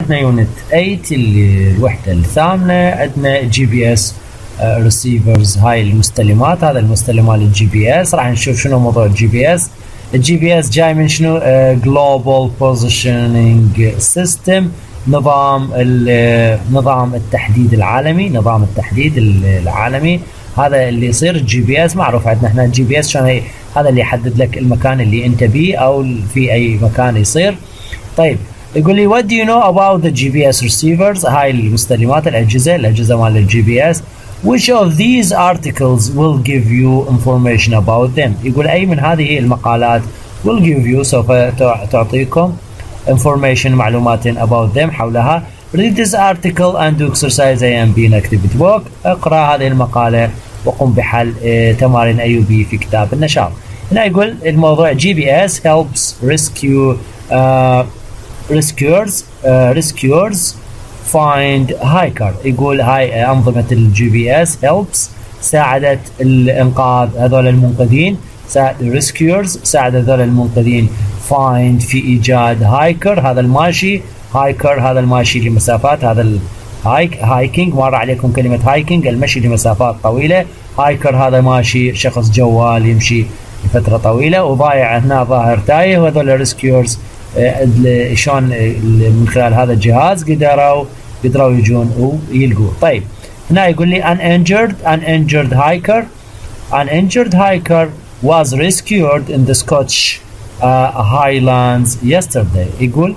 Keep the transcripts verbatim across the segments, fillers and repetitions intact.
عندنا يونت ثمانية اللي الوحدة الثامنة. عندنا جي بي اس ريسيفرز، هاي المستلمات، هذا المستلمات للجي بي اس. راح نشوف شنو موضوع الجي بي اس. الجي بي اس جاي من شنو؟ جلوبال بوزيشننج سيستم، نظام نظام التحديد العالمي، نظام التحديد العالمي. هذا اللي يصير الجي بي اس معروف عندنا احنا الجي بي اس شلون، هذا اللي يحدد لك المكان اللي انت بيه او في اي مكان يصير. طيب يقول لي what do you know about the جي بي اس receivers؟ هاي المستلمات، الاجهزه الاجهزه مال الجي بي اس. which of these articles will give you information about them؟ يقول اي من هذه المقالات will give you سوف تعطيكم information معلومات about them حولها. read this article and do exercise A and B in activity book. اقرا هذه المقاله وقم بحل اه تمارين A و B في كتاب النشاط. هنا يقول الموضوع جي بي اس helps rescue uh, rescuers uh, rescuers find hiker. يقول هاي أنظمة الجي بي اس helps ساعدت الإنقاذ هذول المنقذين، ساعد rescuers ساعد هذول المنقذين find في إيجاد hiker هذا الماشي، hiker هذا الماشي لمسافات، هذا الهايك هايكينج، مر عليكم كلمة هايكينج المشي لمسافات طويلة. hiker هذا ماشي شخص جوال يمشي لفترة طويلة، وضايع هنا ظاهر تايه، وهذول rescuers شلون من خلال هذا الجهاز قدروا قدروا يجون ويلقوا. طيب هنا يقول لي an injured an injured hiker an injured hiker was rescued in the Scottish uh, Highlands yesterday. يقول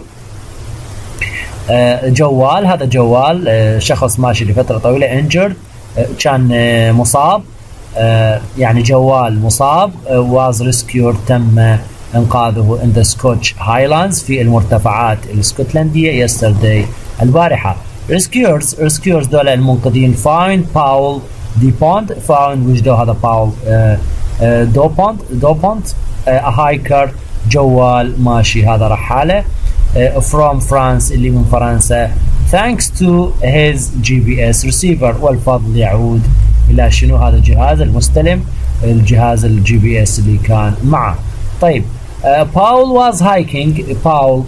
uh, جوال، هذا جوال uh, شخص ماشي لفترة طويلة injured uh, كان uh, مصاب، uh, يعني جوال مصاب uh, was rescued تم انقاذه in the Scottish Highlands في المرتفعات الاسكتلندية yesterday البارحة. rescuers rescuers دول المنقذين find Paul DuPont found وجدوا هذا باول uh, uh, DuPont DuPont uh, a hiker جوال ماشي هذا رحالة uh, from France اللي من فرنسا thanks to his جي بي اس receiver. والفضل يعود إلى شنو؟ هذا الجهاز المستلم، الجهاز الجي بي اس اللي كان معه. طيب باول واز هايكينج، باول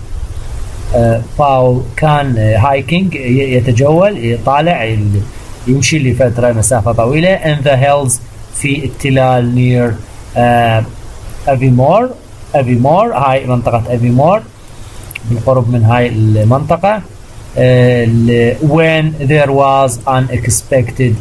باول كان هايكينج يتجول يطالع يمشي لفترة مسافة طويلة in the hills في التلال near افيمور افيمور هاي منطقة افيمور بالقرب من هاي المنطقة. when there was unexpected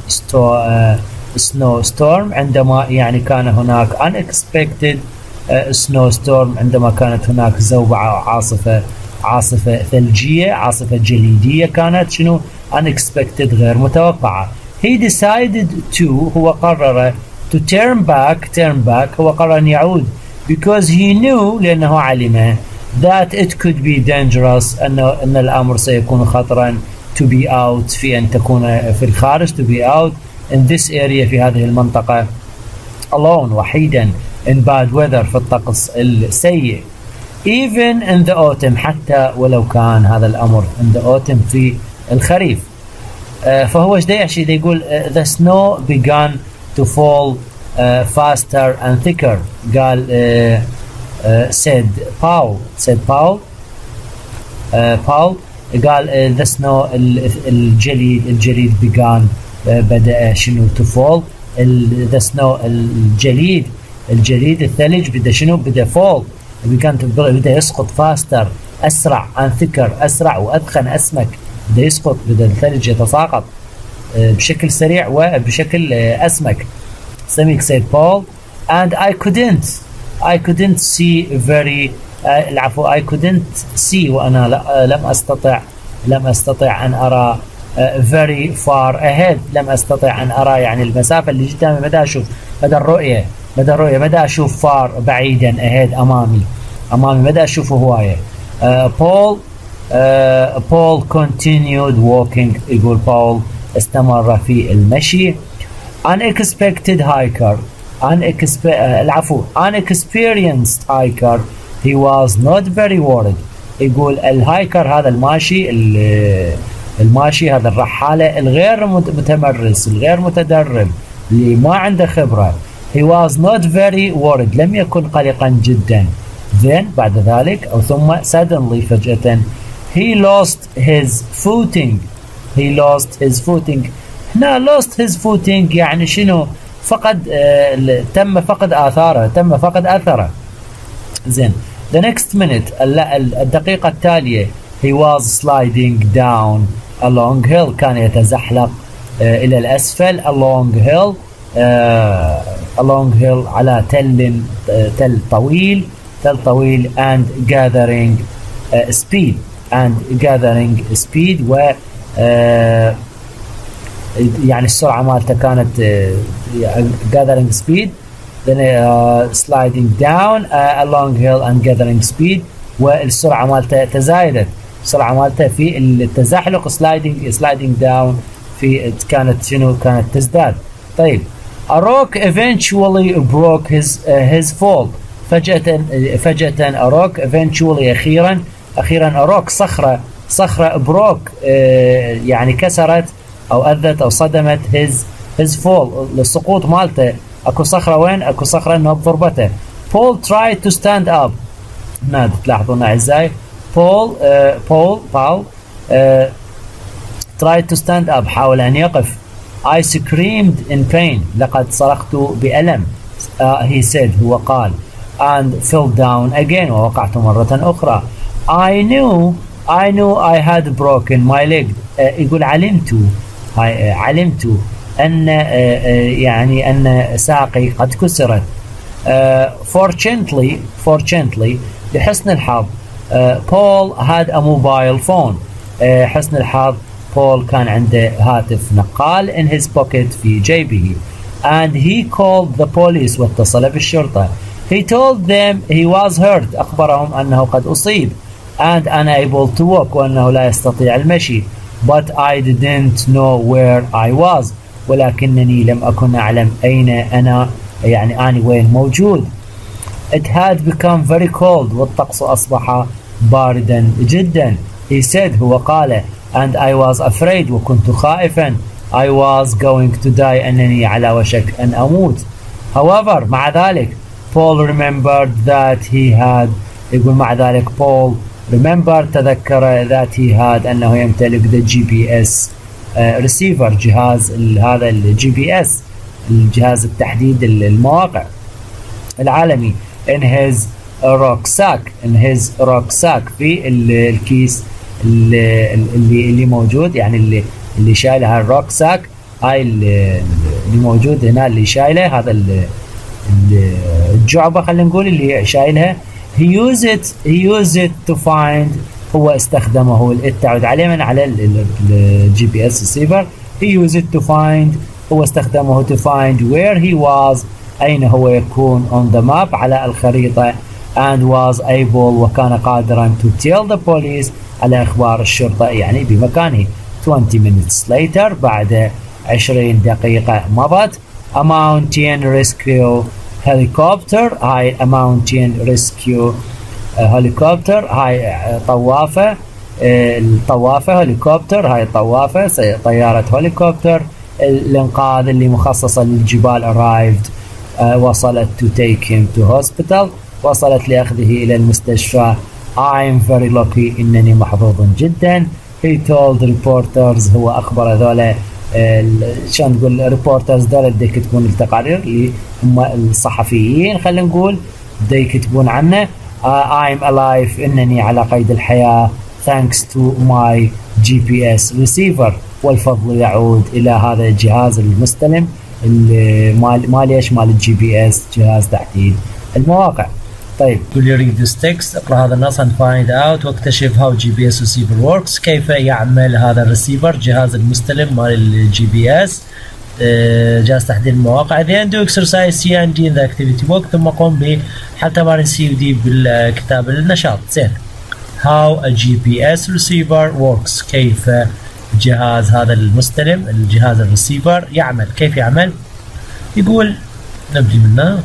snowstorm عندما يعني كان هناك unexpected سنو ستورم عندما كانت هناك زوبعة عاصفة عاصفة ثلجية عاصفة جليدية كانت شنو unexpected غير متوقعة. he decided to هو قرر to turn back turn back هو قرر أن يعود because he knew لأنه علم that it could be dangerous أنه أن الأمر سيكون خطرا to be out في أن تكون في الخارج to be out in this area في هذه المنطقة alone وحيدا in bad weather في الطقس السيء even in the autumn حتى ولو كان هذا الأمر in the autumn في الخريف. uh, فهو ايش يحكي؟ يقول uh, the snow began to fall uh, faster and thicker. قال uh, uh, said Paul said Paul uh, Paul قال uh, the snow الجليد الجليد began uh, بدأ شنو to fall the snow الجليد الجليد الثلج بدا شنو؟ بدا فول بدا بدا يسقط فاستر اسرع and thicker اسرع وادخن اسمك، بدا يسقط، بدا الثلج يتساقط بشكل سريع وبشكل اسمك. سميك said Paul and I couldn't I couldn't see very العفو I couldn't see وانا لم استطع لم استطع ان ارى very far ahead لم استطع ان ارى يعني المسافه اللي قدامي، مدى اشوف مدى الرؤيه مدى الرؤية مدى أشوف فار بعيدا ahead أمامي أمامي مدى أشوفه هواية. بول بول continued walking يقول بول استمر في المشي. unexpected hiker unexpe العفو unexperienced hiker he was not very worried. يقول الهايكر هذا الماشي الماشي هذا الرحالة الغير متمرس الغير متدرب اللي ما عنده خبرة he was not very worried لم يكن قلقا جدا. then بعد ذلك أو ثم suddenly فجأة he lost his footing he lost his footing هنا lost his footing يعني شنو؟ فقد آه تم فقد آثاره تم فقد أثره. زين the next minute الدقيقة التالية he was sliding down a long hill كان يتزحلق آه إلى الأسفل along hill آه along hill على تل آه تل طويل تل طويل and gathering آه speed and gathering speed و آه يعني السرعة مالته كانت uh, gathering speed then uh, sliding down uh, along hill and gathering speed والسرعة مالته تزايدت السرعة مالته في التزحلق sliding sliding down في كانت شنو كانت تزداد. طيب a rock eventually broke his uh, his fall فجأة فجأة a rock eventually أخيرا أخيرا a rock صخرة صخرة broke uh, يعني كسرت او اذت او صدمت his his fall السقوط مالته. اكو صخره وين؟ اكو صخره انه بضربته. Paul tried to stand up هنا تلاحظون اعزائي Paul uh, Paul Paul uh, tried to stand up حاول ان يقف. I screamed in pain لقد صرخت بألم uh, he said هو قال and fell down again ووقعت مرة أخرى. I knew I knew I had broken my leg uh, يقول علمت علمت أن يعني أن ساقي قد كسرت. fortunately fortunately لحسن الحظ Paul had a mobile phone حسن الحظ بول كان عنده هاتف نقال in his pocket في جيبه and he called the police واتصل بالشرطة. he told them he was hurt أخبرهم أنه قد أصيب and unable to walk وأنه لا يستطيع المشي. but I didn't know where I was ولكنني لم أكن أعلم أين أنا يعني أنا وين موجود. it had become very cold والطقس أصبح باردا جدا. he said هو قال and I was afraid وكنت خائفا I was going to die أنني على وشك أن أموت. however مع ذلك Paul remembered that he had يقول مع ذلك Paul remember تذكر that he had أنه يمتلك the جي بي إس uh, receiver جهاز هذا الجي بي إس الجهاز التحديد المواقع العالمي in his rucksack in his rucksack في الكيس اللي اللي موجود يعني اللي اللي شايله الروكساك هاي اللي موجود هنا اللي شايله هذا الجعبة خلينا نقول اللي شايلها. he used it he used it to find هو استخدمه تعود عليه من على الجي بي اس ريسيفر. he used it to find هو استخدمه to find where he was أين هو يكون on the map على الخريطة and was able وكان قادرا to tell the police على إخبار الشرطة يعني بمكانه. twenty minutes later بعد عشرين دقيقة مضت a mountain rescue helicopter هاي a mountain rescue helicopter هاي طوافة الطوافة helicopter هاي طوافة طيارة هليكوبتر الإنقاذ اللي مخصصة للجبال arrived وصلت to take him to hospital وصلت لأخذه إلى المستشفى. I'm very lucky إنني محظوظ جدا. he told reporters هو أخبر هذولا شلون نقول reporters دول بدي يكتبون التقارير اللي هم الصحفيين خلينا نقول بدي يكتبون عنه. uh, I'm alive إنني على قيد الحياة thanks to my جي بي إس receiver والفضل يعود إلى هذا الجهاز المستلم مال مال ايش مال الجي بي اس جهاز تحديد المواقع. طيب will you read this text اقرأ هذا النص and find out واكتشف how جي بي إس receiver works كيف يعمل هذا الريسيفر جهاز المستلم مال الجي بي اس جهاز تحديد المواقع. then do exercise C and D in the activity book ثم قم بحل تمارين سي ودي بالكتاب النشاط. زين how a جي بي إس receiver works كيف جهاز هذا المستلم الجهاز الريسيفر يعمل كيف يعمل. يقول نبدي منه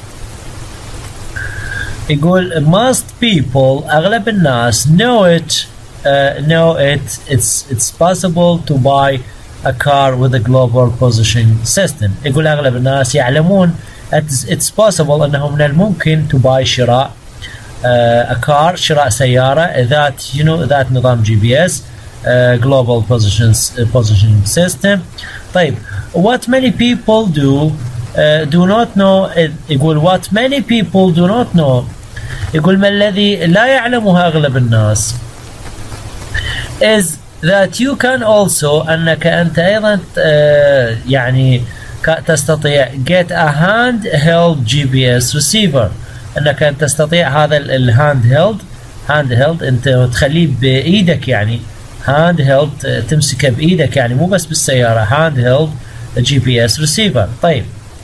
يقول most people أغلب الناس know it uh, know it it's it's possible to buy a car with a global positioning system. يقول أغلب الناس يعلمون it's, it's possible أنه من الممكن to buy شراء uh, uh, a car شراء سيارة that you know that نظام جي بي اس uh, global positions uh, positioning system. طيب what many people do uh, do not know يقول what many people do not know يقول ما الذي لا يعلمه أغلب الناس is that you can also أنك أنت أيضا uh, يعني تستطيع get a handheld جي بي اس receiver أنك أنت تستطيع هذا الهاند هيلد هاند هيلد أنت تخليه بإيدك يعني هاند هيلد تمسكه بإيدك يعني مو بس بالسيارة هاند هيلد جي بي اس receiver. طيب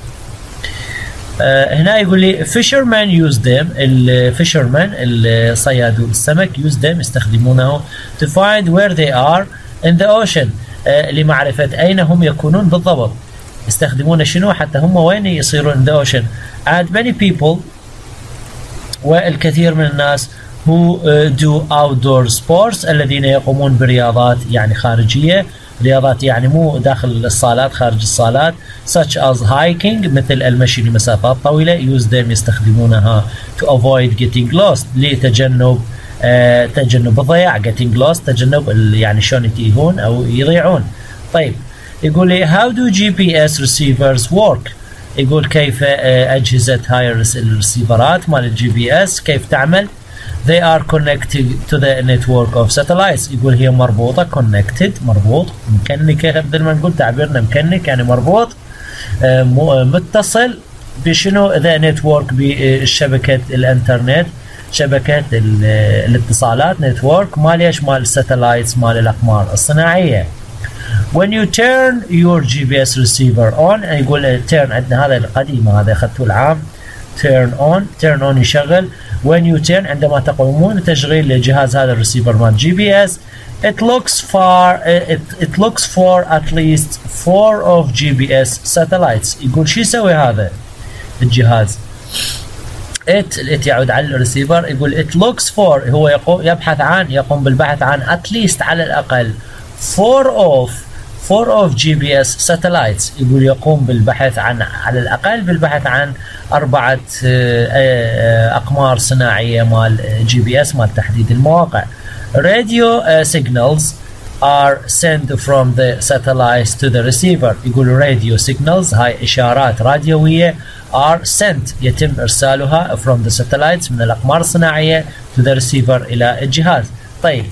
آه هنا يقول لي fishermen use them الفيشرمان الصيادو السمك use them يستخدمونه to find where they are in the ocean آه لمعرفة أين هم يكونون بالضبط يستخدمون شنو حتى هم وين يصيرون in the ocean and many people والكثير من الناس who uh, do outdoor sports الذين يقومون برياضات يعني خارجية رياضات يعني مو داخل الصالات خارج الصالات such as hiking مثل المشي لمسافات طويلة use them يستخدمونها to avoid getting lost لتجنب آه تجنب الضياع getting lost تجنب يعني شلون يتيهون أو يضيعون. طيب يقول لي how do جي بي اس receivers work يقول كيف آه أجهزة هاي الرسيفرات مال الجي بي اس كيف تعمل they are connected to the network of satellites يقول هي مربوطة connected مربوط مكنكة مثل ما نقول تعبيرنا مكنك يعني مربوط آه متصل بشنو the network بشبكة الانترنت شبكة الاتصالات network مال ايش مال satellites مال الأقمار الصناعية. when you turn your جي بي اس receiver on يقول turn عندنا هذا القديمة هذا أخذته العام turn on turn on يشغل when you turn عندما تقومون بتشغيل الجهاز هذا الريسيفر مال جي بي اس it looks for it, it looks for at least four of جي بي اس satellites يقول شو يسوي هذا الجهاز it it يعود على الريسيفر يقول it looks for هو يقوم يبحث عن يقوم بالبحث عن at least على الأقل four of four of جي بي اس satellites يقول يقوم بالبحث عن على الأقل بالبحث عن أربعة أقمار صناعية مال جي بي اس مال تحديد المواقع. radio signals are sent from the satellites to the receiver يقول radio signals هاي إشارات راديوية are sent يتم إرسالها from the satellites من الأقمار الصناعية to the receiver إلى الجهاز. طيب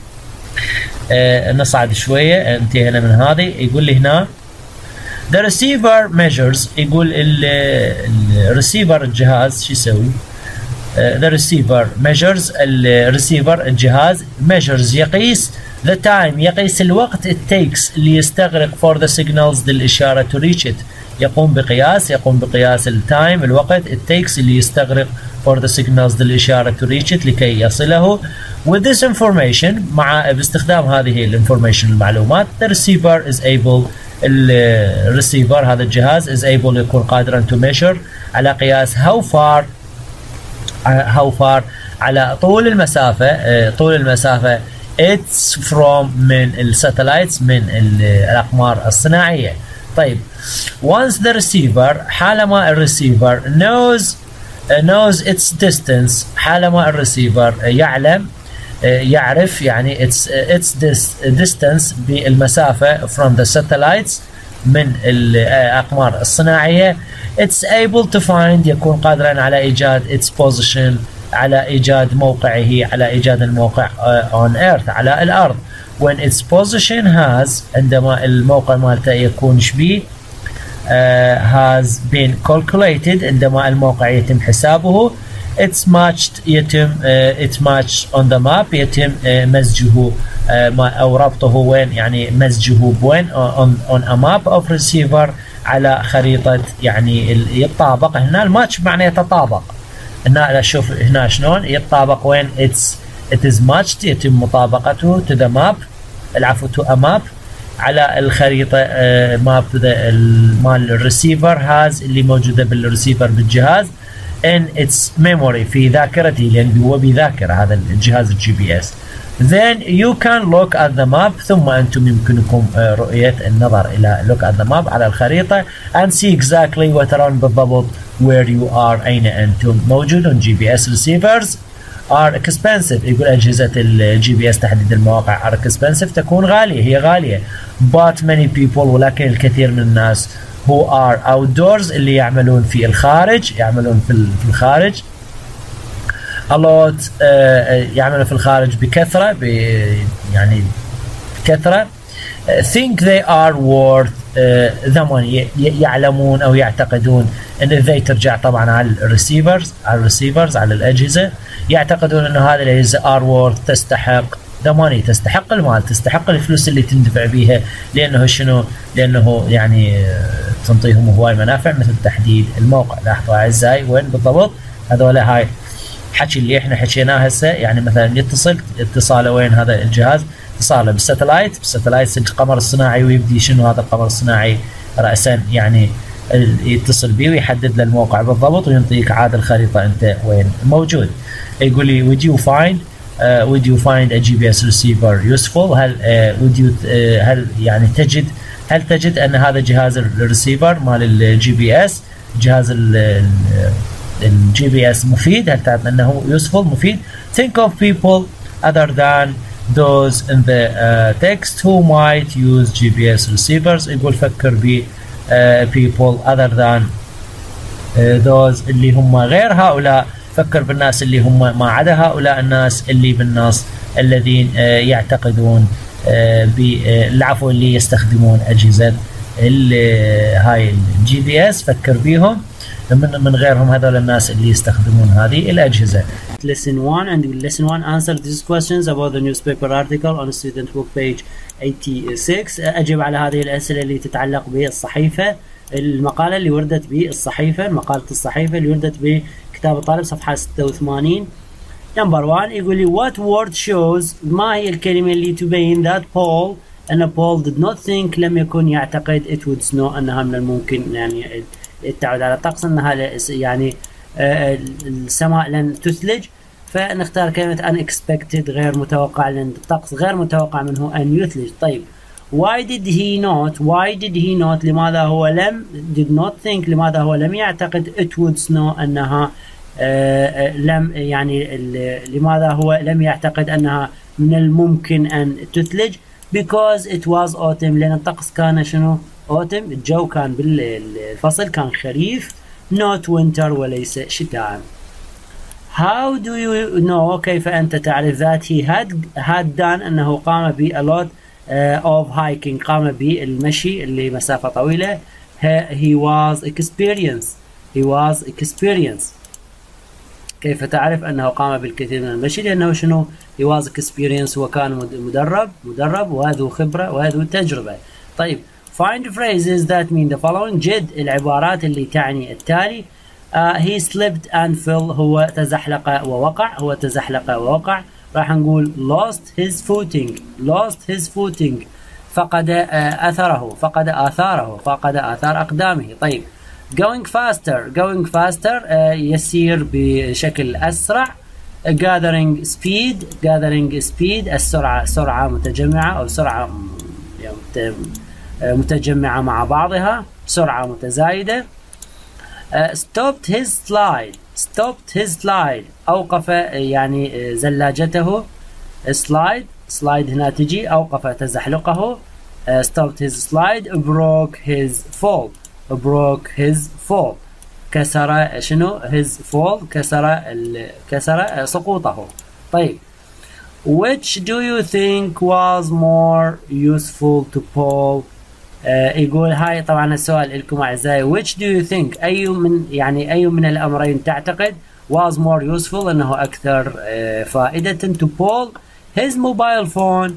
آه نصعد شوية انتهينا من هذه يقول لي هنا the receiver measures يقول الريسيفر الجهاز شو يسوي آه the receiver measures الريسيفر الجهاز measures يقيس the time يقيس الوقت it takes اللي يستغرق for the signals للإشارة to reach it يقوم بقياس يقوم بقياس التايم الوقت it takes اللي يستغرق for the signals للإشارة to reach it لكي يصله. with this information مع باستخدام هذه الانفورميشن المعلومات the receiver is able الريسيفر هذا الجهاز is able يكون قادرا to measure على قياس how far how far على طول المسافة طول المسافة it's from من الساتلايتس من الأقمار الصناعية. طيب once the receiver حالما الريسيفر knows knows its distance حالما الريسيفر يعلم يعرف يعني its its distance بالمسافة from the satellites من الأقمار الصناعية it's able to find يكون قادرا على إيجاد its position على إيجاد موقعه على إيجاد الموقع on earth على الأرض. when its position has عندما الموقع مالته يكون شبيه Uh, has been calculated عندما الموقع يتم حسابه it's matched يتم uh, it's matched on the map يتم uh, مزجه uh, أو ربطه وين يعني مزجه بوين on, on a map of receiver على خريطة يعني يتطابق هنا الماتش معناه يتطابق هنا شوف هنا شلون يتطابق وين it's it is matched يتم مطابقته to the map العفو to a map على الخريطة ماب مال الريسيفر هاز اللي موجودة بالريسيفر بالجهاز in its memory في ذاكرته لأن هو بذاكرة هذا الجهاز الجي بي اس. then you can look at the map ثم أنتم يمكنكم رؤية النظر إلى look at the map على الخريطة and see exactly وترون بالضبط where you are أين أنتم موجودون. جي بي اس receivers are expensive. يقول أجهزة الجي بي اس تحديد المواقع are expensive تكون غالية، هي غالية. but many people ولكن الكثير من الناس who are outdoors اللي يعملون في الخارج، يعملون في الخارج a lot uh, يعملون في الخارج بكثرة ب يعني بكثرة think they are worth uh, the money. يعلمون أو يعتقدون أن they ترجع طبعا على الريسيفرز على الريسيفرز على الأجهزة، يعتقدون أن هذه الأجهزة are worth تستحق the money تستحق المال، تستحق الفلوس اللي تندفع بيها، لأنه شنو؟ لأنه يعني تنطيهم هواي منافع مثل تحديد الموقع. لاحظوا أعزائي وين بالضبط هذول هاي حكي اللي احنا حكيناه هسه. يعني مثلا يتصل اتصاله وين هذا الجهاز؟ اتصاله بالساتلايت، بالساتلايت القمر الصناعي، ويبدي شنو هذا القمر الصناعي رأسا يعني يتصل به ويحدد له الموقع بالضبط وينطيك عاد الخريطة انت وين موجود. يقول لي would you find uh, would you find a جي بي اس receiver useful؟ هل uh, would you uh, هل يعني تجد هل تجد ان هذا جهاز الريسيفر مال الجي بي اس جهاز الجي بي اس مفيد؟ هل تعرف انه useful مفيد؟ think of people other than those in the uh, text who might use جي بي اس receivers. يقول فكر ب uh, people other than uh, those اللي هم غير هؤلاء، فكر بالناس اللي هم ما عدا هؤلاء الناس اللي بالنص الذين uh, يعتقدون uh, بالعفو اللي يستخدمون أجهزة هاي الجي بي اس، فكر بيهم من من غيرهم هذول الناس اللي يستخدمون هذه الأجهزة. Lesson one and lesson one answer these questions about the newspaper article on student book page eighty-six. أجب على هذه الأسئلة اللي تتعلق بالصحيفة، المقالة اللي وردت بالصحيفة، مقالة الصحيفة اللي وردت بكتاب الطالب صفحة ستة وثمانين. Number one يقول لي what word shows، ما هي الكلمة اللي تبين that Paul أن Paul did not think لم يكن يعتقد it would snow أنها من الممكن يعني تعود على الطقس أنها يعني السماء لن تثلج، فنختار كلمة unexpected غير متوقع لأن الطقس غير متوقع منه أن يثلج. طيب why did he not why did he not لماذا هو لم did not think لماذا هو لم يعتقد it would snow أنها آه لم يعني لماذا هو لم يعتقد أنها من الممكن أن تثلج؟ because it was autumn لأن الطقس كان شنو؟ autumn، الجو كان بالفصل كان خريف، not winter وليس شتاء. how do you know كيف أنت تعرف that he had had done أنه قام ب a lot uh, of hiking قام بالمشي اللي مسافة طويلة. he was experienced he was experienced كيف تعرف أنه قام بالكثير من المشي؟ لأنه شنو؟ he was experienced وكان مدرب مدرب وهذو خبرة وهذو تجربة. طيب find phrases that mean the following. جد العبارات اللي تعني التالي. uh, he slipped and fell هو تزحلق ووقع، هو تزحلق ووقع. راح نقول lost his footing lost his footing فقد uh, أثره فقد آثاره فقد آثار أقدامه. طيب going faster going faster uh, يسير بشكل أسرع. gathering speed gathering speed السرعة سرعة متجمعة أو سرعة يعني متجمعة مع بعضها، سرعة متزايدة. uh, stopped his slide stopped his slide أوقف يعني زلاجته. slide slide هنا تجي أوقف تزحلقه. uh, stopped his slide broke his fall broke his fall كسر شنو his fall كسر كسر سقوطه. طيب which do you think was more useful to Paul؟ آه يقول هاي طبعا السؤال لكم أعزائي. which do you think أي من يعني أي من الأمرين تعتقد was more useful أنه أكثر آه فائدة to Paul؟ his mobile phone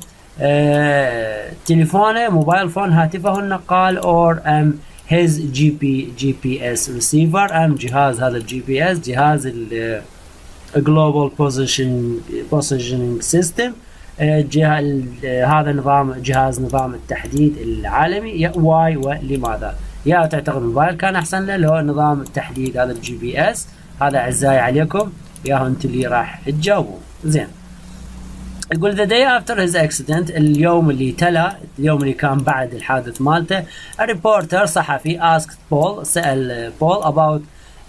آه تليفونه موبايل فون هاتفه النقال or um, his جي بي جي بي اس receiver أم جهاز هذا الجي بي اس جهاز ال global position positioning system جه هذا نظام جهاز نظام التحديد العالمي. واي ولماذا؟ يا تعتقد الموبايل كان احسن له لو نظام التحديد هذا الجي بي اس؟ هذا اعزائي عليكم ياهو انت اللي راح تجاوبوا. زين يقول the day after his accident اليوم اللي تلا اليوم اللي كان بعد الحادث مالته a reporter صحفي asked Paul سأل بول about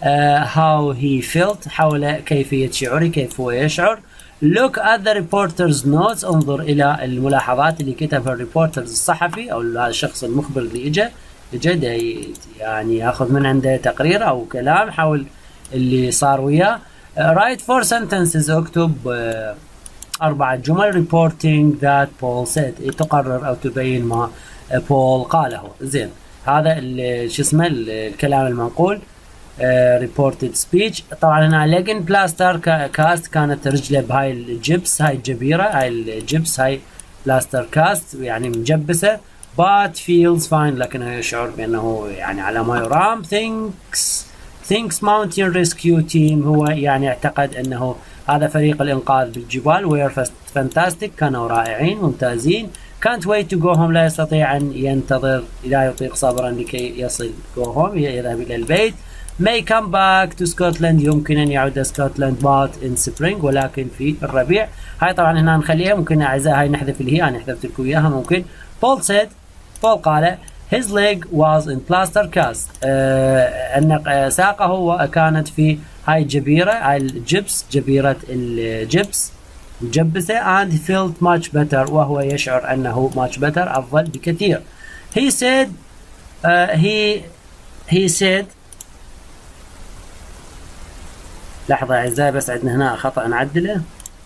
how he felt حول كيفية شعوره كيف هو يشعر. look at the reporter's notes انظر إلى الملاحظات اللي كتبها الريبورترز الصحفي أو هذا الشخص المخبر اللي إجا إجا يعني ياخذ من عنده تقرير أو كلام حول اللي صار وياه. write four sentences اكتب أربعة جمل reporting that Paul said تقرر أو تبين ما بول قاله. زين هذا شو اسمه الكلام المنقول reported speech. طبعا هنا ليجن بلاستر كاست كانت رجله بهاي الجبس هاي الجبيرة هاي الجبس هاي بلاستر كاست يعني مجبسة. but feels fine لكنه يشعر بأنه يعني على ما يرام. thinks thinks mountain rescue team هو يعني اعتقد أنه هذا فريق الإنقاذ بالجبال were fantastic كانوا رائعين ممتازين. can't wait to go home لا يستطيع أن ينتظر لا يطيق صبرا لكي يصل go home يذهب إلى البيت. may come back to Scotland يمكن أن يعود اسكتلند but in spring ولكن في الربيع. هاي طبعا هنا نخليها ممكن أعزائي هاي نحذف اللي هي أنا حذفت لكم إياها ممكن. Paul said Paul قال his leg was in plaster cast آه أن ساقه كانت في هاي الجبيرة هاي الجبس جبيرة الجبس مجبسة and he felt much better وهو يشعر أنه much better أفضل بكثير. he said uh, he he said لحظة أعزائي بس عندنا هنا خطأ نعدله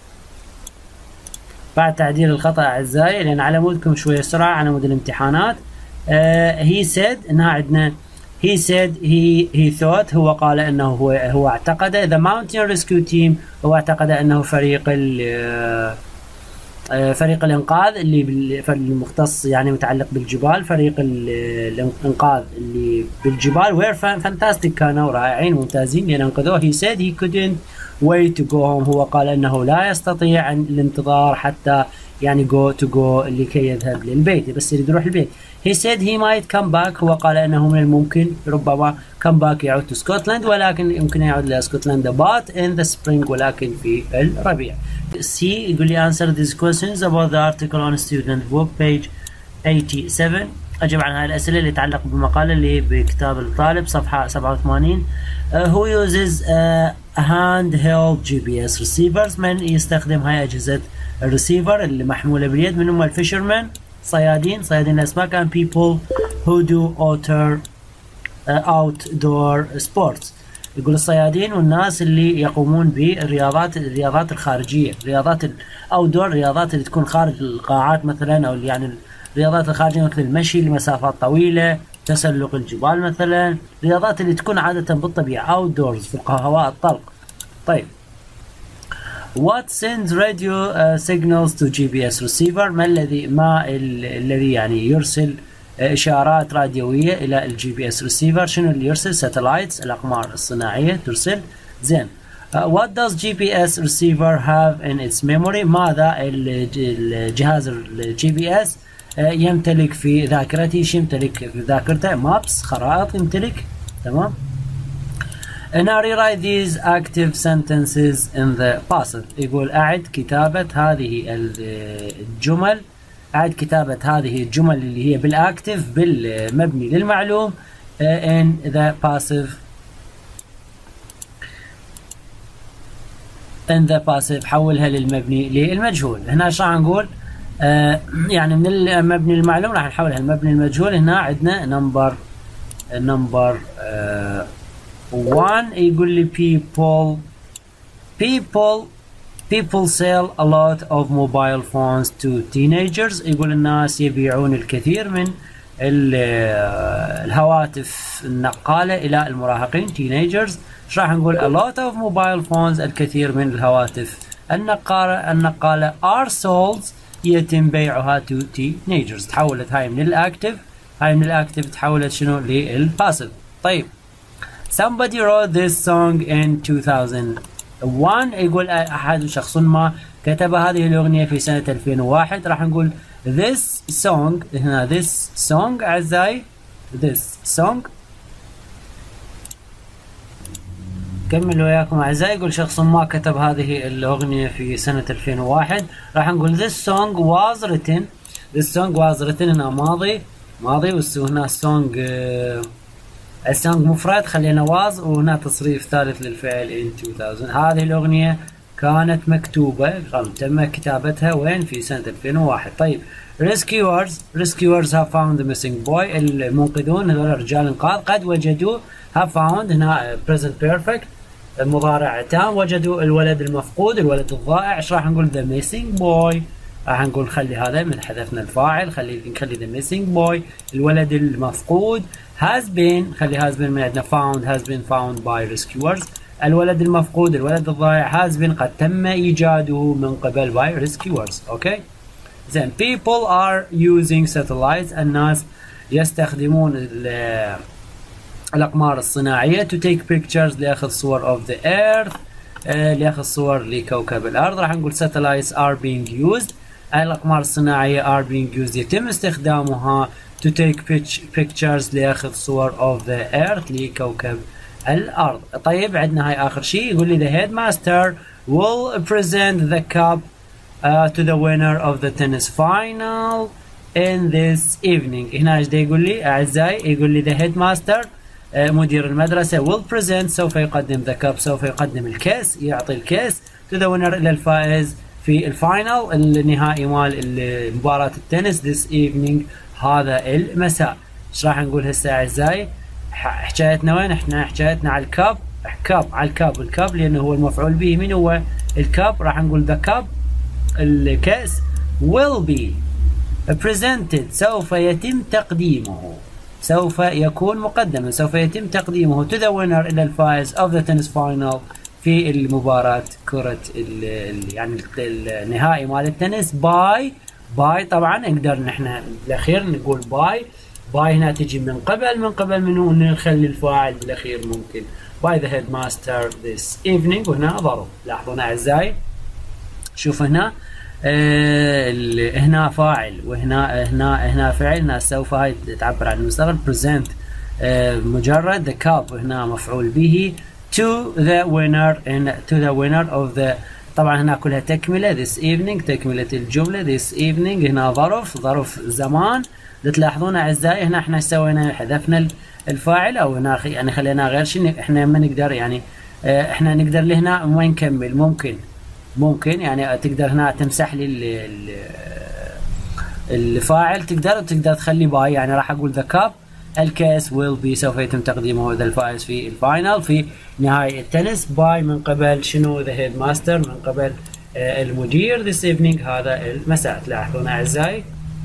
بعد تعديل الخطأ أعزائي لأن على مودكم شوية سرعة على مود الامتحانات. uh, he said إنها عندنا he said he he thought هو قال أنه هو هو اعتقد the mountain rescue team هو اعتقد أنه فريق ال فريق الإنقاذ اللي المختص يعني متعلق بالجبال فريق الإنقاذ اللي بالجبال were fantastic كانوا رائعين ممتازين لأن أنقذوه. he said he couldn't wait to go home هو قال أنه لا يستطيع الانتظار حتى يعني go to go لكي يذهب للبيت بس يريد يروح البيت. he said he might come back هو قال أنه من الممكن ربما come back يعود to Scotland ولكن يمكن يعود إلى اسكتلندا but in the spring ولكن في الربيع. C يقول لي answer these questions about the article on student book page eighty-seven أجب عن هذه الأسئلة اللي تتعلق بالمقالة اللي بكتاب الطالب صفحة سبعة وثمانين. uh, who uses a handheld G P S receivers من يستخدم هاي أجهزة الريسيفر اللي محمولة باليد من هم الفيشرمان صيادين صيادين الأسماك and people who do outer uh, outdoor sports يقول الصيادين والناس اللي يقومون بالرياضات الرياضات الخارجية رياضات الاوتدور الرياضات اللي تكون خارج القاعات مثلا او يعني الرياضات الخارجية مثل المشي لمسافات طويلة تسلق الجبال مثلا الرياضات اللي تكون عادة بالطبيعة outdoors في الهواء الطلق. طيب what sends radio uh, signals to G P S receiver ما الذي ما الذي يعني يرسل إشارات راديوية إلى الجي بي اس ريسيفر شنو اللي يرسل ساتلايتس الأقمار الصناعية ترسل. زين uh, what does G P S receiver have in its memory ماذا الجهاز الجي بي اس uh, يمتلك في ذاكرته شو يمتلك في ذاكرته مابس خرائط يمتلك تمام. Now rewrite these active sentences in the passive يقول أعد كتابة هذه الجمل أعد كتابة هذه الجمل اللي هي بالأكتف بالمبني للمعلوم uh, in the passive in the passive حولها للمبني للمجهول. هنا ايش راح نقول uh, يعني من المبني للمعلوم راح نحولها للمبني المجهول. هنا عندنا نمبر نمبر one يقول لي people people people sell a lot of mobile phones to teenagers يقول الناس يبيعون الكثير من الهواتف النقالة إلى المراهقين teenagers. ايش راح نقول a lot of mobile phones الكثير من الهواتف النقالة النقالة are sold يتم بيعها to teenagers. تحولت هاي من الأكتف هاي من الأكتف تحولت شنو للباسيف. طيب somebody wrote this song in two thousand one يقول أحد شخص ما كتب هذه الأغنية في سنة ألفين وواحد. راح نقول this song هنا this song أعزائي this song كمل وياكم أعزائي. يقول شخص ما كتب هذه الأغنية في سنة ألفين وواحد. راح نقول this song was written this song was written هنا ماضي ماضي وهنا song السونج مفرد خلينا واز، وهنا تصريف ثالث للفعل in two thousand. هذه الأغنية كانت مكتوبة تم كتابتها وين؟ في سنة ألفين وواحد. طيب rescuers rescuers have found the missing boy. المنقذون هذول رجال انقاذ قد وجدوا have found هنا present perfect مضارع تام، وجدوا الولد المفقود الولد الضائع. ايش راح نقول؟ the missing boy. راح نقول نخلي هذا من حذفنا الفاعل، خلي نخلي the missing boy الولد المفقود. has been خلي has been من عندنا found has been found by rescuers. الولد المفقود الولد الضائع has been قد تم إيجاده من قبل by rescuers. اوكي زين. people are using satellites. الناس يستخدمون الأقمار الصناعية to take pictures لأخذ صور of the earth آه لأخذ صور لكوكب الأرض. راح نقول satellites are being used. الأقمار الصناعية are being used يتم استخدامها to take pictures لأخذ صور of the earth لكوكب الأرض. طيب عندنا هاي آخر شيء يقول لي the headmaster will present the cup uh, to the winner of the tennis final in this evening. هنا ايش يقول لي أعزائي؟ يقول لي the headmaster uh, مدير المدرسة will present سوف يقدم the cup سوف يقدم الكأس، يعطي الكأس to the winner إلى الفائز في الفاينل النهائي مال مباراة التنس this evening هذا المساء. ايش راح نقول هسه أعزائي؟ حكايتنا وين؟ احنا حكايتنا على الكاب، كاب على الكاب، الكاب لانه هو المفعول به. من هو الكاب؟ راح نقول the cup الكأس will be presented سوف يتم تقديمه، سوف يكون مقدما، سوف يتم تقديمه to the winner الى الفائز of the tennis final في المباراة كرة ال ال يعني النهائي مال التنس باي باي. طبعا نقدر نحن بالاخير نقول باي باي هنا تجي من قبل من قبل منو نخلي الفاعل بالاخير ممكن by the headmaster this evening. وهنا ظرف لاحظونا اعزائي، شوف هنا آه هنا فاعل وهنا هنا هنا فعل. هنا سوف هاي تعبر عن المستقبل present آه مجرد the cup هنا مفعول به to the winner and to the winner of the. طبعا هنا كلها تكملة this evening تكملة الجملة this evening. هنا ظرف ظرف زمان. تلاحظون اعزائي هنا احنا سوينا حذفنا الفاعل او هنا يعني خلينا غير شيء. احنا ما نقدر يعني اه احنا نقدر لهنا ما نكمل ممكن ممكن يعني تقدر هنا تمسح لي الفاعل تقدر تقدر تخلي باي يعني راح اقول the cup الكاس will be سوف يتم تقديمه ذا الفائز في الفاينل في نهاية التنس باي من قبل شنو the headmaster من قبل اه المدير this evening هذا المساء. تلاحظون اعزائي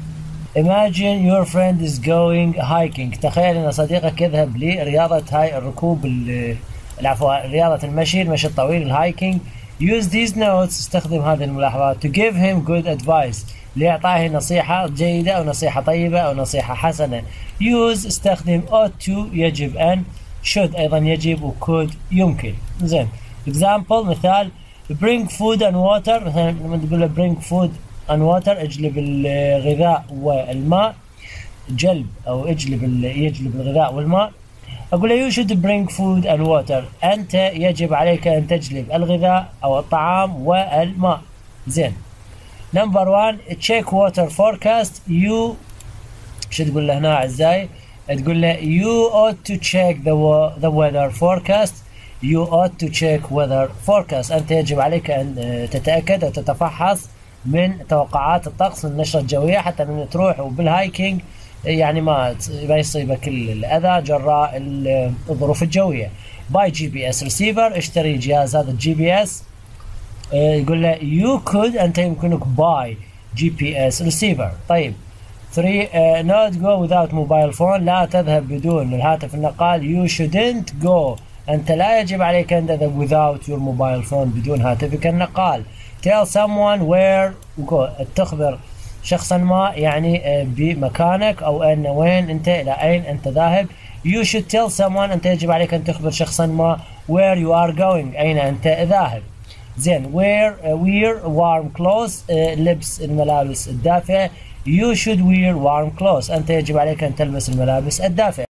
Imagine your friend is going hiking. تخيل ان صديقك يذهب لرياضة هاي الركوب العفوا رياضة المشي المشي الطويل الهايكينج. Use these notes استخدم هذه الملاحظات to give him good advice لإعطائه نصيحة جيدة أو نصيحة طيبة أو نصيحة حسنة. Use استخدم ought to يجب أن should أيضا يجب و could يمكن. زين example مثال bring food and water. مثلا لما تقول له bring food and water اجلب الغذاء والماء جلب أو اجلب يجلب الغذاء والماء. أقول له you should bring food and water أنت يجب عليك أن تجلب الغذاء أو الطعام والماء. زين نمبر واحد check water forecast. you شو تقول له هنا أعزائي؟ تقول له you ought to check the, the weather forecast. you ought to check weather forecast أنت يجب عليك أن تتأكد أو تتفحص من توقعات الطقس النشرة الجوية حتى من تروح وبالهايكينج يعني ما ما يصيبك الأذى جراء الظروف الجوية. باي جي بي اس ريسيفر اشتري جهاز هذا الجي بي اس. يقول له you could أنت يمكنك باي جي بي اس ريسيفر. طيب ثلاثة uh, not go without mobile phone لا تذهب بدون الهاتف النقال. you shouldn't go أنت لا يجب عليك أن تذهب without your mobile phone بدون هاتفك النقال. tell someone where go تخبر شخصا ما يعني بمكانك أو أن وين أنت إلى أين أنت ذاهب. you should tell someone أنت يجب عليك أن تخبر شخصا ما where you are going أين أنت ذاهب. زين wear wear warm clothes لبس الملابس الدافئة. you should wear warm clothes أنت يجب عليك أن تلبس الملابس الدافئة.